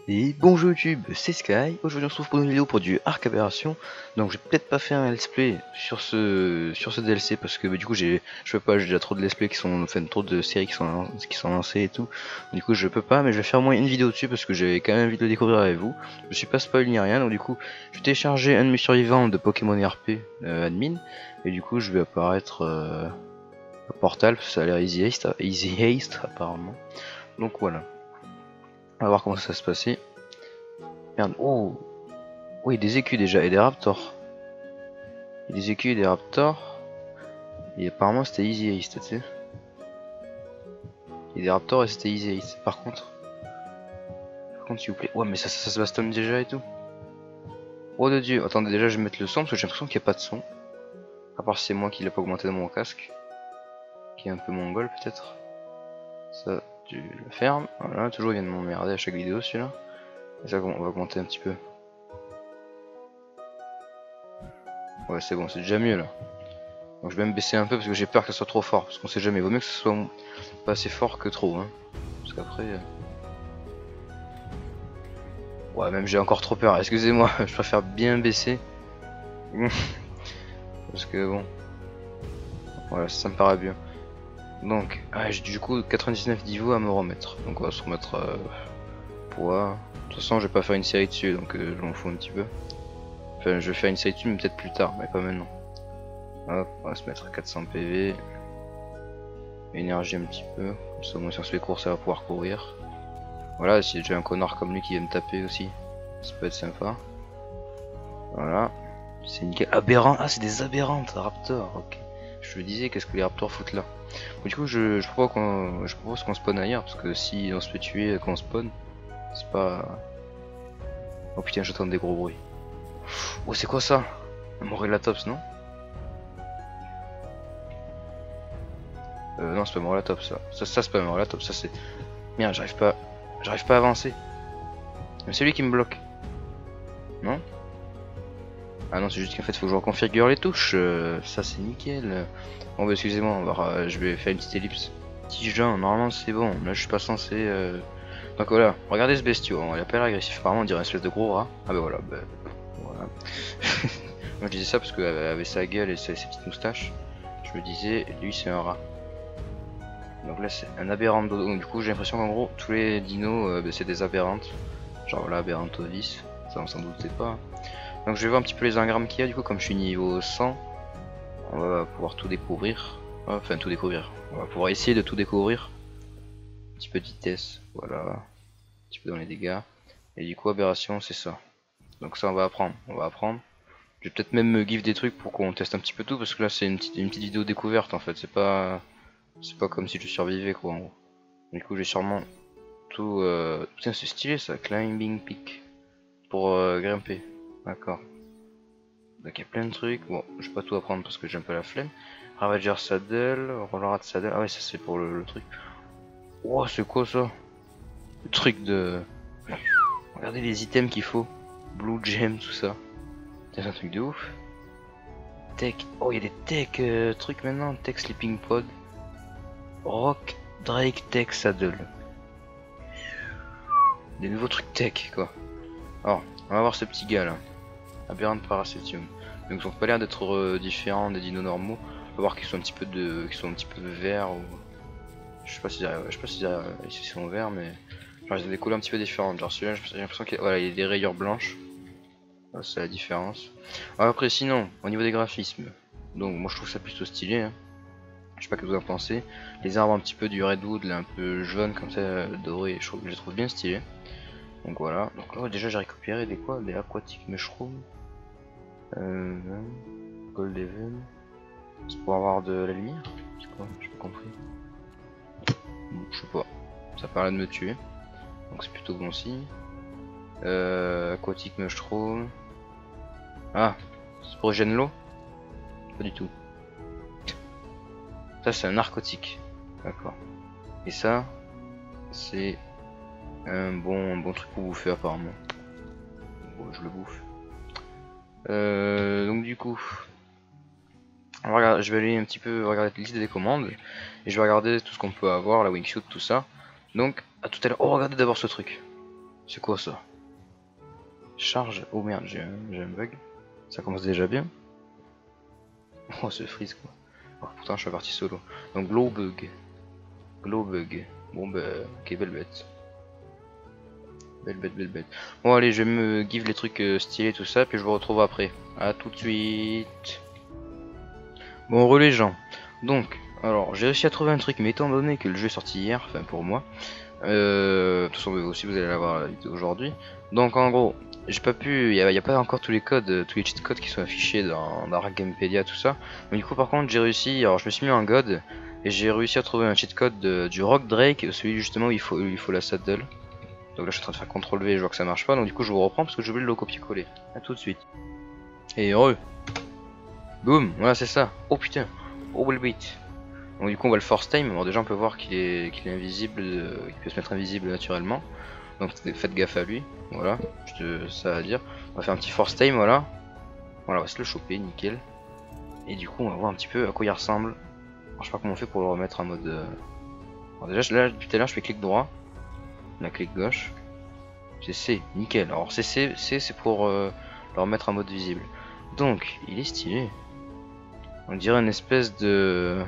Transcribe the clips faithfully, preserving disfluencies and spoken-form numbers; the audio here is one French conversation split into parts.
Et bonjour YouTube, c'est Sky. Aujourd'hui on se retrouve pour une vidéo pour du Ark Aberration. Donc je vais peut-être pas faire un let's play sur ce sur ce D L C parce que bah, du coup j'ai je peux pas, j'ai déjà trop de let's play qui sont enfin trop de séries qui sont qui sont lancées et tout. Du coup je peux pas, mais je vais faire au moins une vidéo dessus parce que j'ai quand même envie de le découvrir avec vous. Je suis pas spoil ni rien, donc du coup je vais télécharger un de mes survivants de Pokémon R P euh, admin et du coup je vais apparaître euh, au portal parce que ça a l'air easy haste, easy haste apparemment. Donc voilà. On va voir comment ça va se passer. Merde, oh, oui, des écus déjà, et des raptors. Et des écus et des raptors. Et apparemment c'était easy haste, tu sais. Et des raptors et c'était easy haste. Par contre, par contre, s'il vous plaît. Ouais, mais ça, ça, ça se bastonne déjà et tout. Oh de dieu, attendez, déjà je vais mettre le son parce que j'ai l'impression qu'il n'y a pas de son. À part si c'est moi qui l'ai pas augmenté dans mon casque. Qui est un peu mongol peut-être. Ça, tu le fermes. Voilà, toujours il vient de m'emmerder à chaque vidéo celui-là. Et ça, on va augmenter un petit peu. Ouais, c'est bon, c'est déjà mieux là. Donc je vais même baisser un peu parce que j'ai peur que ça soit trop fort. Parce qu'on sait jamais, il vaut mieux que ce soit pas assez fort que trop. Hein. Parce qu'après... Euh... Ouais, même j'ai encore trop peur, excusez-moi, je préfère bien baisser. Parce que bon... Voilà, ça me paraît bien. Donc, ah, j'ai du coup quatre-vingt-dix-neuf niveaux à me remettre. Donc on va se remettre euh, poids. De toute façon, je vais pas faire une série dessus, donc euh, je m'en fous un petit peu. Enfin, je vais faire une série dessus, mais peut-être plus tard, mais pas maintenant. Hop, on va se mettre à quatre cents P V. Énergie un petit peu. Comme ça, au moins, si on se fait course, ça va pouvoir courir. Voilà, si j'ai un connard comme lui qui vient me taper aussi, ça peut être sympa. Voilà. C'est nickel. Aberrant. Ah, c'est des aberrantes, raptors, ok. Je me disais, qu'est-ce que les raptors foutent là. Bon, du coup, je, je propose qu'on je propose qu'on spawn ailleurs, parce que si on se fait tuer quand on spawn, c'est pas... Oh putain, j'entends des gros bruits. Oh, c'est quoi ça? Un Morellatops, non? Euh, non, c'est pas Morellatops, ça. Ça, ça c'est pas Morellatops, ça c'est... Merde, j'arrive pas... J'arrive pas à avancer. Mais c'est lui qui me bloque. Non? Ah non, c'est juste qu'en fait, faut que je reconfigure les touches. Euh, ça, c'est nickel. Bon, bah, excusez-moi, euh, je vais faire une petite ellipse. Petit Jean, normalement, c'est bon. Là, je suis pas censé. Euh... Donc voilà, regardez ce bestiau. Il a pas l'air agressif, apparemment, on dirait une espèce de gros rat. Ah bah voilà, bah, voilà. Moi, je disais ça parce qu'avec sa gueule et ses, ses petites moustaches, je me disais, lui, c'est un rat. Donc là, c'est un aberrant de dodo. Donc, du coup, j'ai l'impression qu'en gros, tous les dinos, euh, bah, c'est des aberrantes. Genre là, aberrantovis. Ça, on s'en doutait pas. Donc je vais voir un petit peu les engrammes qu'il y a, du coup comme je suis niveau cent, on va pouvoir tout découvrir. Enfin tout découvrir, on va pouvoir essayer de tout découvrir. Un petit peu de vitesse, voilà. Un petit peu dans les dégâts. Et du coup aberration c'est ça. Donc ça on va apprendre, on va apprendre. Je vais peut-être même me give des trucs pour qu'on teste un petit peu tout, parce que là c'est une petite, une petite vidéo découverte en fait, c'est pas c'est pas comme si je survivais quoi en gros. Du coup j'ai sûrement tout... Euh... Putain c'est stylé ça, climbing peak. Pour euh, grimper. D'accord. Donc il y a plein de trucs. Bon, je vais pas tout apprendre parce que j'ai un peu la flemme. Ravager Saddle, Rollerad Saddle. Ah ouais, ça c'est pour le, le truc. Oh, c'est quoi ça? Le truc de... Regardez les items qu'il faut. Blue Gem, tout ça. C'est un truc de ouf. Tech. Oh, il y a des tech euh, trucs maintenant. Tech Sleeping Pod. Rock Drake Tech Saddle. Des nouveaux trucs tech, quoi. Alors, on va voir ce petit gars là. Aberrant Paracetium. Donc ils ont pas l'air d'être euh, différents des dinos normaux. On va voir qu'ils sont un petit peu de, qu'ils sont un petit peu verts ou, je sais pas si, je sais pas si euh, ils sont verts, mais genre ils ont des couleurs un petit peu différentes. Genre celui-là, j'ai l'impression qu'il voilà, il y a des rayures blanches. Voilà, c'est la différence. Alors après sinon, au niveau des graphismes, donc moi je trouve ça plutôt stylé. Hein. Je sais pas ce que vous en pensez. Les arbres un petit peu du redwood, là un peu jaune comme ça, doré, je, trouve, je les trouve bien stylés. Donc voilà. Donc là déjà j'ai récupéré des quoi, des aquatic mushrooms. Euh, Gold Even. C'est pour avoir de la lumière? C'est quoi? J'ai pas compris. Bon, je sais pas. Ça paraît de me tuer. Donc c'est plutôt bon signe. Euh, Aquatic Mushroom. Ah! C'est pour régénérer l'eau? Pas du tout. Ça c'est un narcotique. D'accord. Et ça, c'est un bon, un bon truc pour bouffer apparemment. Bon, je le bouffe. Euh, donc du coup, on va regarder, je vais aller un petit peu regarder la liste des commandes et je vais regarder tout ce qu'on peut avoir, la wingsuit, tout ça. Donc à tout à l'heure. Oh, regardez d'abord ce truc. C'est quoi ça? Charge. Oh merde, j'ai un bug. Ça commence déjà bien. Oh, ce freeze quoi. Oh, pourtant, je suis parti solo. Donc, glow bug. Glow bug. Bon, bah, ok, belle bête. Belle bête, belle bête. Bon, allez, je vais me give les trucs euh, stylés, tout ça, puis je vous retrouve après. A tout de suite. Bon, re les gens. Donc, alors, j'ai réussi à trouver un truc, mais étant donné que le jeu est sorti hier, enfin pour moi, euh, de toute façon, aussi vous allez l'avoir la vidéo aujourd'hui. Donc, en gros, j'ai pas pu, il n'y a, a pas encore tous les codes, tous les cheat codes qui sont affichés dans, dans Gamepedia, tout ça. Mais du coup, par contre, j'ai réussi, alors je me suis mis en god, et j'ai réussi à trouver un cheat code de, du Rock Drake, celui justement où il faut, où il faut la saddle. Donc là, je suis en train de faire contrôle V, je vois que ça marche pas, donc du coup, je vous reprends parce que j'ai oublié de le copier-coller. A tout de suite. Et heureux. Boum, voilà, c'est ça. Oh putain, oh le beat. Donc du coup, on va le force time. Alors déjà, on peut voir qu'il est, qu'il est invisible, euh, qu'il peut se mettre invisible naturellement. Donc faites gaffe à lui. Voilà, je te, ça va dire. On va faire un petit force time, voilà. Voilà, on va se le choper, nickel. Et du coup, on va voir un petit peu à quoi il ressemble. Alors, je sais pas comment on fait pour le remettre en mode. Euh... Alors déjà, là, tout à l'heure, je fais clic droit, la clic gauche. C'est C, nickel. Alors c'est C, C c'est pour euh, le remettre en mode visible. Donc, il est stylé. On dirait une espèce de.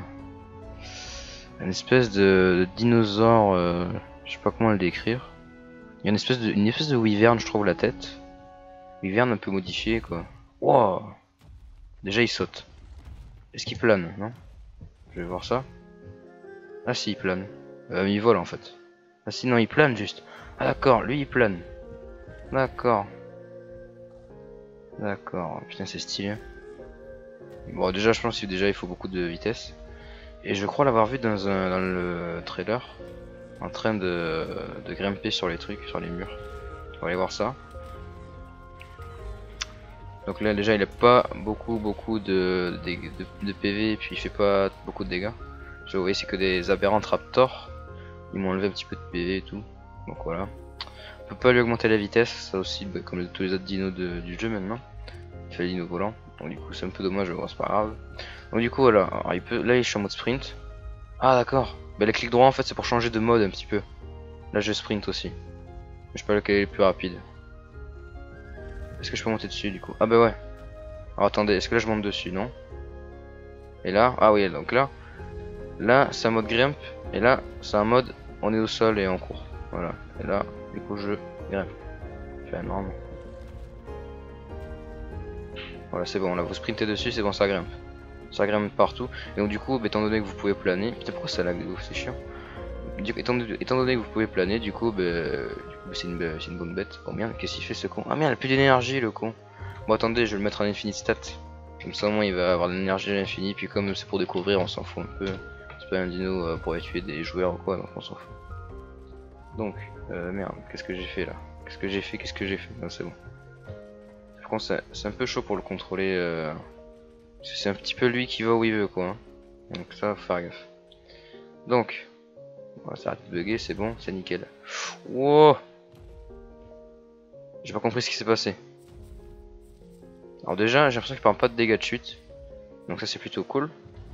Une espèce de, de dinosaure. Euh, je sais pas comment le décrire. Il y a une espèce de, une espèce de wyvern, je trouve, la tête. Wyvern un peu modifié, quoi. Wow. Déjà, il saute. Est-ce qu'il plane, non? Je vais voir ça. Ah, si, il plane. Euh, mais il vole en fait. Ah, si, non, il plane juste. Ah, d'accord, lui il plane. D'accord. D'accord, putain, c'est stylé. Bon, déjà, je pense que déjà il faut beaucoup de vitesse. Et je crois l'avoir vu dans, un, dans le trailer, en train de, de grimper sur les trucs, sur les murs. On va aller voir ça. Donc là déjà il a pas beaucoup beaucoup de, de, de, de P V et puis il fait pas beaucoup de dégâts. Je voyais c'est que des aberrants raptors. Ils m'ont enlevé un petit peu de P V et tout. Donc voilà. On peut pas lui augmenter la vitesse, ça aussi bah, comme tous les autres dinos de, du jeu maintenant. Il fait le dino volant. Donc du coup c'est un peu dommage, mais bon, c'est pas grave. Donc du coup voilà, alors, il peut... là je suis en mode sprint. Ah d'accord, bah, le clic droit en fait c'est pour changer de mode un petit peu. Là je sprint aussi. Je sais pas lequel est le plus rapide. Est-ce que je peux monter dessus du coup? Ah bah ouais. Alors attendez, est-ce que là je monte dessus? Non. Et là, ah oui donc là, là c'est un mode grimpe. Et là c'est un mode on est au sol et on court. Voilà. Et là du coup je grimpe. Enfin énorme. Voilà c'est bon, là vous sprintez dessus, c'est bon ça grimpe. Ça grimpe partout. Et donc du coup, étant donné que vous pouvez planer, putain pourquoi ça lag de ouf, c'est chiant. Du coup, étant, étant donné que vous pouvez planer, du coup, bah, c'est une, bah, une bonne bête. Oh merde, qu'est-ce qu'il fait ce con? Ah merde, il a plus d'énergie le con. Bon attendez, je vais le mettre en infinite stat. Comme ça au moins il va avoir de l'énergie à l'infini, puis comme c'est pour découvrir, on s'en fout un peu. C'est pas un dino euh, pour tuer des joueurs ou quoi, donc on s'en fout. Donc, euh, merde, qu'est-ce que j'ai fait là? Qu'est-ce que j'ai fait? Qu'est-ce que j'ai fait? Non, c'est bon. Par contre, c'est un peu chaud pour le contrôler. Euh... C'est un petit peu lui qui va où il veut quoi. Hein. Donc ça, faut faire gaffe. Donc, on va s'arrêter de bugger, c'est bon, c'est nickel. Wow. J'ai pas compris ce qui s'est passé. Alors déjà, j'ai l'impression qu'il prend pas de dégâts de chute. Donc ça c'est plutôt cool.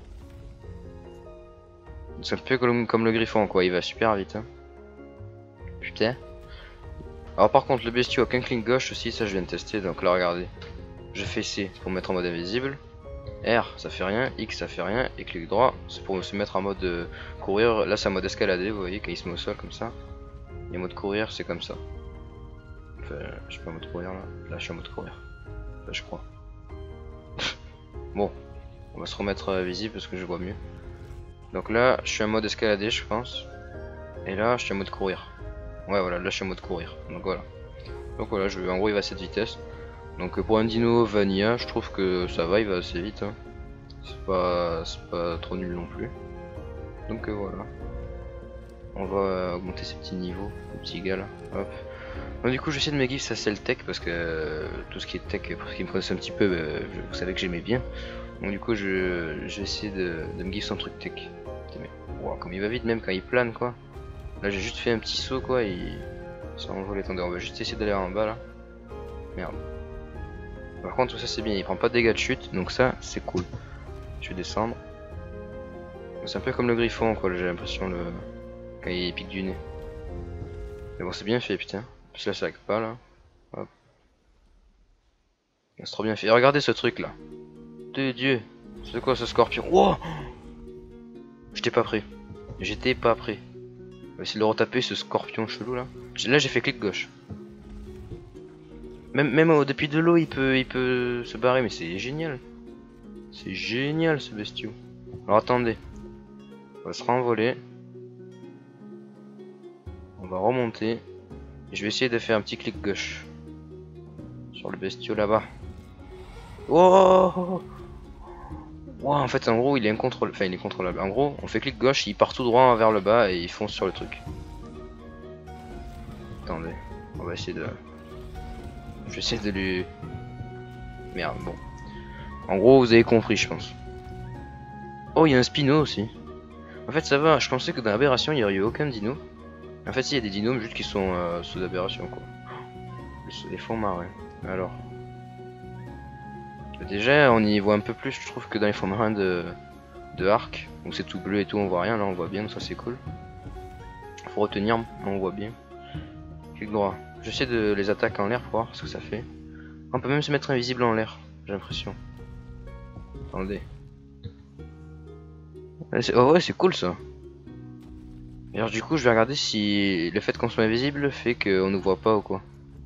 C'est un peu comme, comme le griffon quoi, il va super vite. Hein. Putain. Alors par contre le bestiau a qu'un clic gauche aussi, ça je viens de tester, donc là regardez. Je fais C pour me mettre en mode invisible. R ça fait rien, X ça fait rien, et clic droit c'est pour se mettre en mode euh, courir. Là c'est en mode escalader, vous voyez, quand il se met au sol comme ça. Et en mode courir c'est comme ça. Enfin, je suis pas en mode courir là, là je suis en mode courir. Là je crois. Bon, on va se remettre euh, visible parce que je vois mieux. Donc là je suis en mode escalader je pense. Et là je suis en mode courir. Ouais voilà, là je suis en mode courir. Donc voilà. Donc voilà, je, en gros il va à cette vitesse. Donc pour un dino vanilla, je trouve que ça va, il va assez vite. Hein. C'est pas, pas trop nul non plus. Donc euh, voilà. On va euh, augmenter ces petits niveaux, les petits gars là. Hop. Donc du coup j'essaie de me give ça c'est le tech parce que euh, tout ce qui est tech, pour ceux qui me connaissent un petit peu, euh, je, vous savez que j'aimais bien. Donc du coup je, je vais essayer de, de me give son truc tech. Putain, mais wow, comme il va vite même quand il plane quoi. Là j'ai juste fait un petit saut quoi, il s'envole. Attendez, on va juste essayer d'aller en bas là. Merde. Par contre ça c'est bien, il prend pas de dégâts de chute, donc ça c'est cool. Je vais descendre. C'est un peu comme le griffon quoi, j'ai l'impression le quand il pique du nez. Mais bon c'est bien fait putain. Puis là, ça lag pas là. Hop. C'est trop bien fait. Et regardez ce truc là. De Dieu. C'est quoi ce scorpion? Wow. J'étais pas prêt. J'étais pas prêt. On va essayer de le retaper ce scorpion chelou là. Là j'ai fait clic gauche. Même, même oh, depuis de l'eau il peut, il peut se barrer, mais c'est génial. C'est génial ce bestiau. Alors attendez. On va se renvoler. On va remonter. Et je vais essayer de faire un petit clic gauche. Sur le bestiau là-bas. Wow. Wow, en fait en gros il est incontrôlable. Enfin il est contrôlable. En gros on fait clic gauche, il part tout droit vers le bas et il fonce sur le truc. Attendez. On va essayer de... Je vais essayer de lui... Merde, bon. En gros, vous avez compris, je pense. Oh, il y a un Spino aussi. En fait, ça va. Je pensais que dans l'Aberration, il n'y aurait eu aucun dino. En fait, il y a des dinos, mais juste qui sont euh, sous l'Aberration, quoi. Les fonds marins. Alors. Déjà, on y voit un peu plus, je trouve, que dans les fonds marins de, de Ark. Donc c'est tout bleu et tout, on voit rien. Là, on voit bien, ça c'est cool. Faut retenir, on voit bien. Clic droit. J'essaie de les attaquer en l'air pour voir ce que ça fait. On peut même se mettre invisible en l'air, j'ai l'impression. Attendez. Oh ouais, c'est cool ça. Et alors du coup, je vais regarder si le fait qu'on soit invisible fait qu'on nous voit pas ou quoi.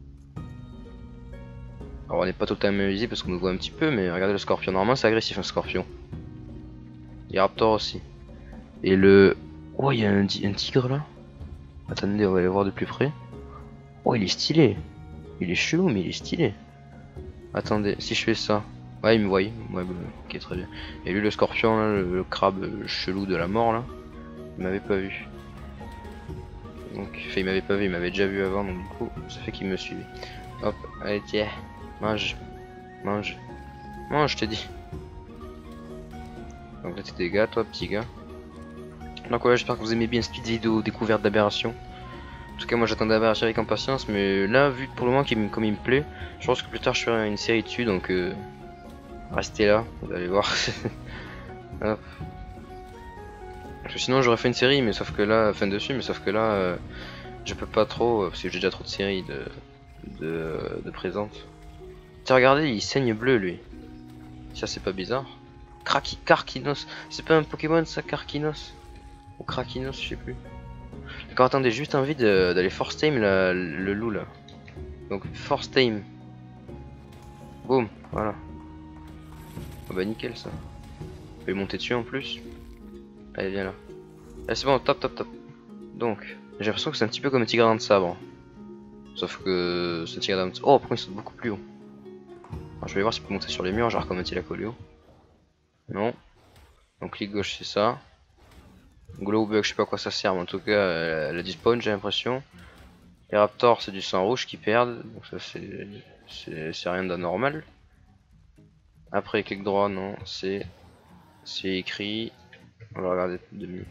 Alors on n'est pas totalement invisible parce qu'on nous voit un petit peu, mais regardez le scorpion. Normalement c'est agressif un scorpion. Il y a Raptor aussi. Et le... Oh, il y a un, un tigre là. Attendez, on va aller voir de plus près. Oh, il est stylé. Il est chelou, mais il est stylé. Attendez, si je fais ça. Ouais, il me voit. Ouais, bah, ok, très bien. Et lui, le scorpion, là, le, le crabe chelou de la mort, là, il m'avait pas vu. Donc, enfin, il m'avait pas vu, il m'avait déjà vu avant, donc du coup, ça fait qu'il me suivait. Hop, allez, tiens, mange. Mange. Mange, je t'ai dit. Donc là, t'es des gars, toi, petit gars. Donc, voilà, j'espère que vous aimez bien cette petite vidéo découverte d'Aberration. En tout cas, moi j'attendais Aberration avec impatience, mais là, vu pour le moment qu'il comme il me plaît, je pense que plus tard je ferai une série dessus, donc euh, restez là, vous allez voir. Hop. Parce que sinon j'aurais fait une série, mais sauf que là, fin dessus, mais sauf que là, euh, je peux pas trop, parce que j'ai déjà trop de séries de, de, de présentes. Tiens, regardez, il saigne bleu lui. Ça, c'est pas bizarre. Kraki, Karkinos, c'est pas un Pokémon ça, Karkinos? Ou Krakinos, je sais plus. D'accord, attendez, j'ai juste envie d'aller force tame la, le loup là. Donc force tame. Boum, voilà. Oh bah nickel ça. On peut lui monter dessus en plus. Allez, viens là. Allez, c'est bon, top, top, top. Donc, j'ai l'impression que c'est un petit peu comme un tigre de sabre. Sauf que ce tigre de... Oh, pourquoi il saute beaucoup plus haut? Alors, je vais voir s'il peut monter sur les murs, genre comme un Tilacolio. Non. Donc clic gauche, c'est ça. Glow bug, je sais pas à quoi ça sert, mais en tout cas, elle, elle a du spawn, j'ai l'impression. Les Raptors, c'est du sang rouge qui perdent, donc ça c'est rien d'anormal. Après, clic droit, non, c'est c'est écrit. On va regarder de mieux.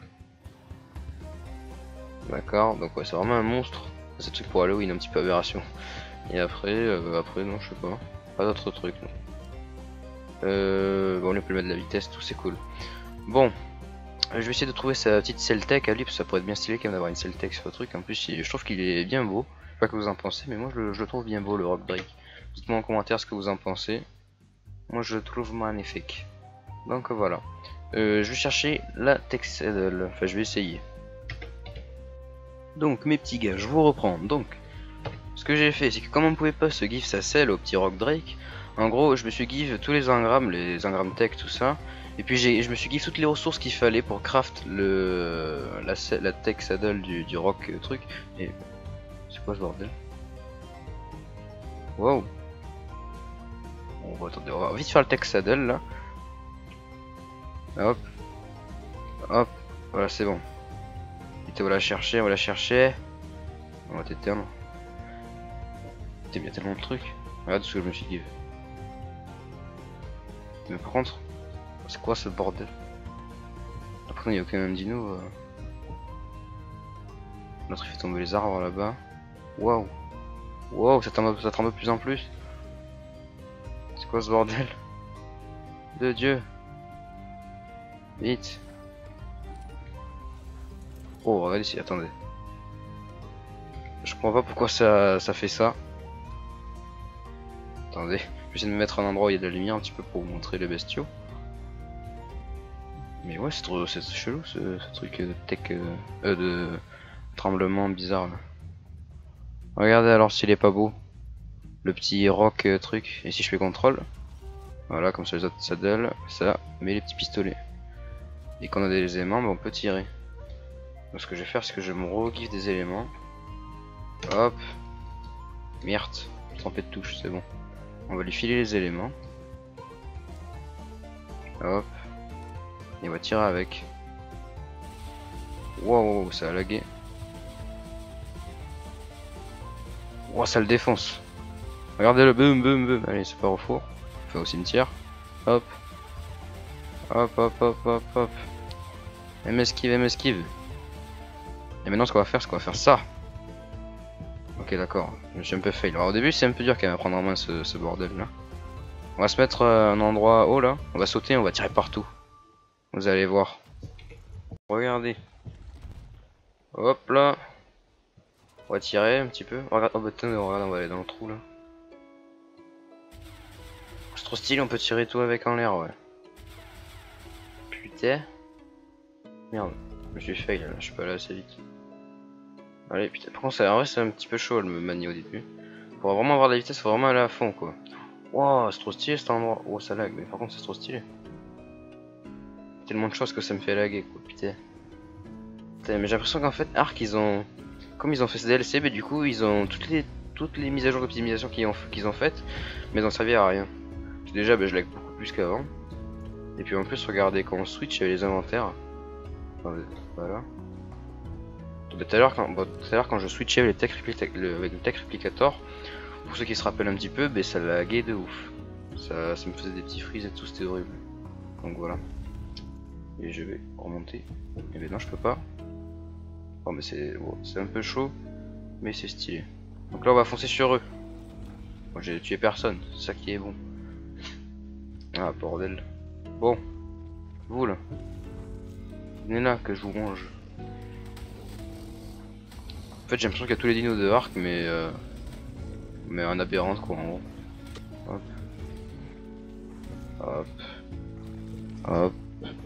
D'accord, donc ouais, c'est vraiment un monstre. C'est truc pour Halloween, un petit peu aberration. Et après, euh, après, non, je sais pas. Pas d'autres trucs, non. Euh, bon, on peut mettre de la vitesse, tout c'est cool. Bon. Je vais essayer de trouver sa petite Celtec à lui, parce que ça pourrait être bien stylé quand même d'avoir une Celtec sur le truc. En plus, je trouve qu'il est bien beau. Je sais pas ce que vous en pensez, mais moi je le, je le trouve bien beau le Rock Drake. Dites-moi en commentaire ce que vous en pensez. Moi je le trouve magnifique. Donc voilà. Euh, je vais chercher la Texadle. Enfin, je vais essayer. Donc, mes petits gars, je vous reprends. Donc, ce que j'ai fait, c'est que comme on ne pouvait pas se give sa selle au petit Rock Drake, en gros, je me suis give tous les engrammes, les engrammes tech, tout ça. Et puis je me suis give toutes les ressources qu'il fallait pour craft le la, la tech saddle du, du rock euh, truc. Et c'est quoi ce bordel? Wow. Bon, bah, attendez, on va vite faire le tech saddle là. Hop. Hop. Voilà, c'est bon. Et on va la chercher, on va la chercher. On va t'éteindre. T'es bien tellement de trucs. Regarde ce que je me suis give. Mais par contre, c'est quoi ce bordel? Après il n'y a aucun dino. Euh... L'autre il fait tomber les arbres là-bas. Waouh. Waouh, ça tombe, ça tombe de plus en plus. C'est quoi ce bordel? De Dieu. Vite. Oh, regardez ici, attendez. Je comprends pas pourquoi ça, ça fait ça. Attendez, je vais essayer de me mettre à un endroit où il y a de la lumière un petit peu pour vous montrer les bestiaux. Mais ouais, c'est trop, c'est chelou ce, ce truc de tech, euh, euh, de tremblement bizarre là. Regardez alors s'il est pas beau. Le petit rock euh, truc. Et si je fais contrôle, voilà, comme ça les autres saddle, ça met les petits pistolets. Et quand on a des éléments, bah, on peut tirer. Donc ce que je vais faire, c'est que je me re-give des éléments. Hop. Merde, je trompé de touche, c'est bon. On va lui filer les éléments. Hop. Et on va tirer avec. Wow, ça a lagué. Wow, ça le défonce. Regardez le boum boum boum. Allez, c'est pas au four. Enfin au cimetière. Hop. Hop hop hop hop hop. Elle m'esquive, elle m'esquive. Et maintenant ce qu'on va faire, c'est qu'on va faire ça. Ok d'accord, je suis un peu fail. Alors au début c'est un peu dur quand même à prendre en main ce, ce bordel là. On va se mettre à un endroit haut là. On va sauter, on va tirer partout. Vous allez voir. Regardez. Hop là. On va tirer un petit peu. Regarde, oh bah attends, regarde, on va aller dans le trou là. C'est trop stylé, on peut tirer tout avec en l'air, ouais. Putain. Merde, je suis fail là, je suis pas allé assez vite. Allez, putain, par contre, en vrai, c'est un petit peu chaud le manier au début. Pour vraiment avoir de la vitesse, faut vraiment aller à fond quoi. Wow, c'est trop stylé cet endroit. Oh, ça lag, mais par contre, c'est trop stylé. Tellement de choses que ça me fait laguer quoi, putain. Putain, mais j'ai l'impression qu'en fait, Ark, ils ont. Comme ils ont fait ce D L C, mais du coup, ils ont toutes les toutes les mises à jour d'optimisation qu'ils ont, qu'ils ont faites, mais ils ont servi à rien. Déjà, bah, je lag beaucoup plus qu'avant. Et puis en plus, regardez, quand on switch, il y avait les inventaires. Attendez, voilà. Tout à l'heure, quand, bon, quand je switchais avec, les tech le, avec le Tech Replicator, pour ceux qui se rappellent un petit peu, bah, ça laguait de ouf. Ça, ça me faisait des petits freeze et tout, c'était horrible. Donc voilà. Et je vais remonter. Et ben non, je peux pas. Oh, mais c'est bon, c'est un peu chaud, mais c'est stylé. Donc là, on va foncer sur eux. Moi, j'ai tué personne, c'est ça qui est bon. Ah, bordel. Bon, vous là, venez là que je vous mange. En fait, j'ai l'impression qu'il y a tous les dinos de Ark, mais euh, mais un aberrant quoi en gros. Hop, hop, hop.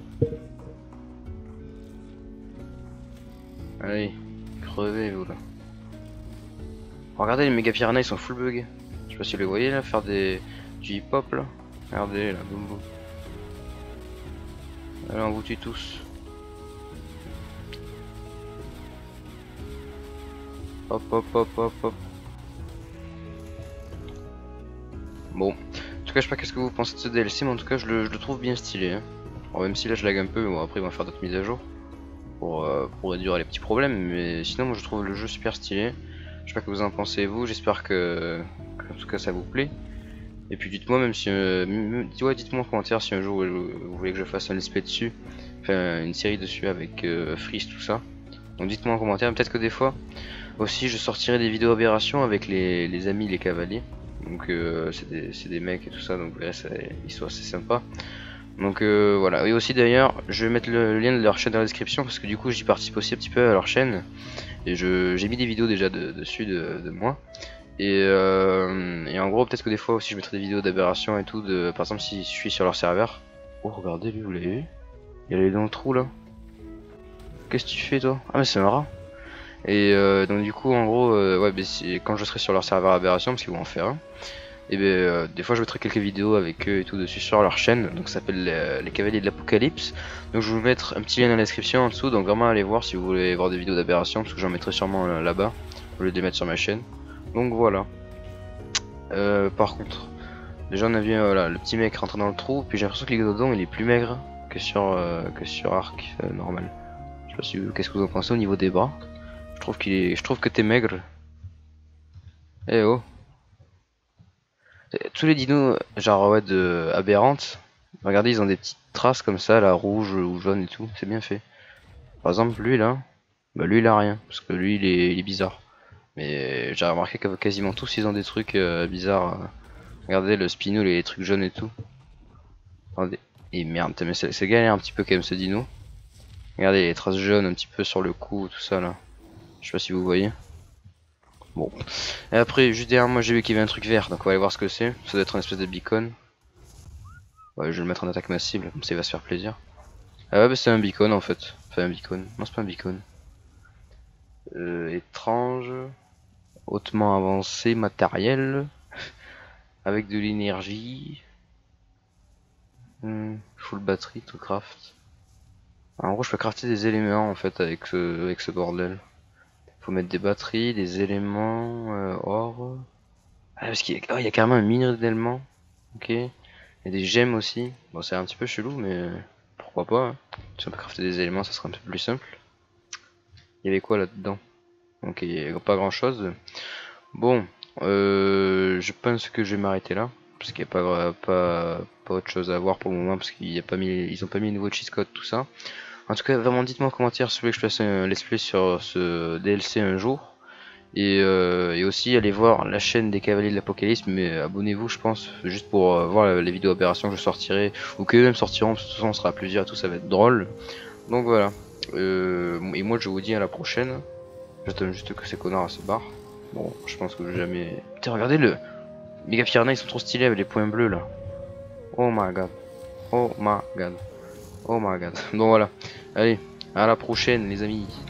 Allez, crevez vous là. Regardez les méga piranhas, ils sont full bug. Je sais pas si vous les voyez là, faire des du hip hop là. Regardez là, boum boum. Allez, on vous tue tous. Hop hop hop hop hop. Bon, en tout cas je sais pas qu'est-ce que vous pensez de ce D L C, mais en tout cas je le, je le trouve bien stylé. Hein. Alors, même si là je lag un peu, mais bon après ils vont faire d'autres mises à jour pour, euh, pour réduire les petits problèmes, mais sinon moi je trouve le jeu super stylé. Je sais pas que vous en pensez vous, j'espère que, que en tout cas ça vous plaît. Et puis dites-moi même si euh, ouais, dites-moi en commentaire si un jour vous, vous voulez que je fasse un let's play dessus, enfin une série dessus avec euh, Freeze tout ça. Donc dites-moi en commentaire, peut-être que des fois aussi je sortirai des vidéos aberrations avec les, les amis les cavaliers. Donc euh, c'est des, des mecs et tout ça, donc ouais, ils sont assez sympas. Donc euh, voilà, et aussi d'ailleurs je vais mettre le, le lien de leur chaîne dans la description parce que du coup j'y participe aussi un petit peu à leur chaîne. Et j'ai mis des vidéos déjà de, dessus de, de moi. Et, euh, et en gros peut-être que des fois aussi je mettrai des vidéos d'aberration et tout, de, par exemple si je suis sur leur serveur. Oh regardez lui, vous l'avez vu? Il est dans le trou là. Qu'est-ce que tu fais toi? Ah mais c'est un rat. Et euh, donc du coup en gros euh, ouais, bah, quand je serai sur leur serveur aberration, parce qu'ils vont en faire un, et ben euh, des fois je mettrai quelques vidéos avec eux et tout dessus sur leur chaîne, donc ça s'appelle les, les Cavaliers de l'Apocalypse. Donc je vais vous mettre un petit lien dans la description en dessous, donc vraiment allez voir si vous voulez voir des vidéos d'aberration, parce que j'en mettrai sûrement euh, là-bas au lieu de les mettre sur ma chaîne. Donc voilà. Euh, par contre, déjà on a vu euh, voilà, le petit mec rentrer dans le trou, puis j'ai l'impression que l'Iguodon il est plus maigre que sur euh, que sur Ark euh, normal. Je sais pas si qu'est-ce que vous en pensez au niveau des bras. Je trouve qu'il est, je trouve que t'es maigre. Eh oh. Tous les dinos, genre ouais, de aberrantes, regardez, ils ont des petites traces comme ça, là, rouge ou jaune et tout, c'est bien fait. Par exemple, lui là, bah lui il a rien, parce que lui il est, il est bizarre. Mais j'ai remarqué que quasiment tous ils ont des trucs euh, bizarres. Regardez le Spino, les trucs jaunes et tout. Attendez, et merde, mais c'est galère un petit peu quand même ce dino. Regardez les traces jaunes un petit peu sur le cou, tout ça là. Je sais pas si vous voyez. Bon. Et après, juste derrière moi, j'ai vu qu'il y avait un truc vert, donc on va aller voir ce que c'est. Ça doit être une espèce de beacon. Ouais, je vais le mettre en attaque massive, comme ça il va se faire plaisir. Ah ouais, bah c'est un beacon en fait. Enfin, un beacon. Non, c'est pas un beacon. Euh, étrange. Hautement avancé, matériel. Avec de l'énergie. Hmm, full batterie, tout craft. En gros, je peux crafter des éléments en fait avec ce, avec ce bordel. Faut mettre des batteries, des éléments, euh, or. Ah, parce qu'il y, a... oh, il y a carrément un minerai d'éléments. Ok. Il y a des gemmes aussi. Bon, c'est un petit peu chelou, mais pourquoi pas. Hein. Si on peut crafter des éléments, ça sera un peu plus simple. Il y avait quoi là-dedans? Ok, il n'y a pas grand chose. Bon, euh, je pense que je vais m'arrêter là. Parce qu'il n'y a pas, pas, pas autre chose à voir pour le moment. Parce qu'ils n'ont pas mis, ils ont pas mis le nouveau cheat code, tout ça. En tout cas, vraiment, dites-moi en commentaire si vous voulez que je fasse un let's play sur ce D L C un jour. Et, euh, et aussi, allez voir la chaîne des Cavaliers de l'Apocalypse. Mais abonnez-vous, je pense, juste pour euh, voir les vidéos opérations que je sortirai. Ou que eux-mêmes sortiront. Parce que de toute façon, on sera plusieurs et tout, ça va être drôle. Donc voilà. Euh, et moi, je vous dis à la prochaine. J'attends juste que ces connards se barrent. Bon, je pense que je vais jamais... Putain, regardez le... Méga Piranha, ils sont trop stylés avec les points bleus là. Oh my god. Oh my god. Oh my god. Bon voilà. Allez, à la prochaine les amis.